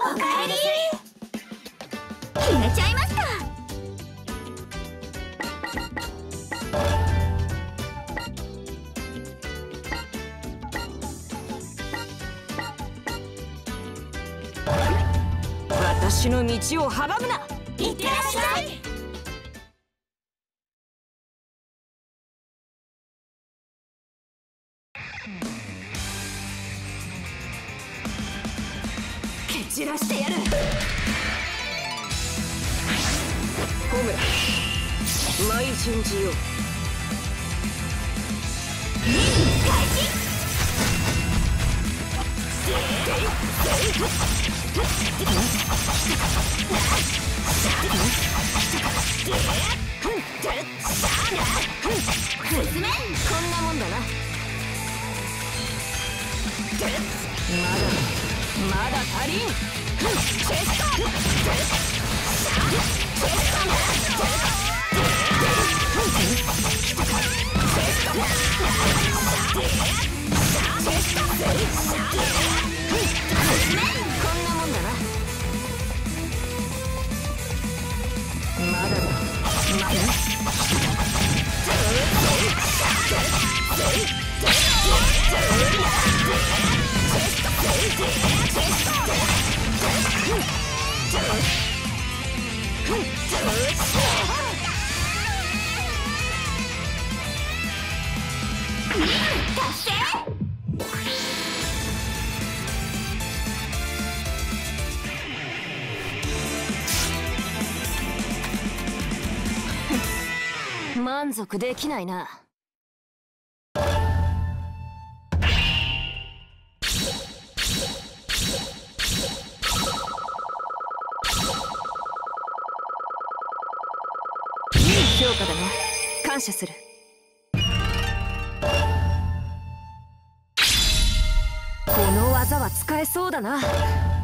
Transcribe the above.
おかえり。決めちゃいました。 私の道を阻むな。 いってらっしゃい。 蹴散らしてやる。ホムラ舞順次よ。 任務開始。進め。 こんなもんだな。まだ足りん。チェスト。こんなもんだな。まだだ。 達成。 満足できないな。いい評価だな。感謝する。この技は使えそうだな。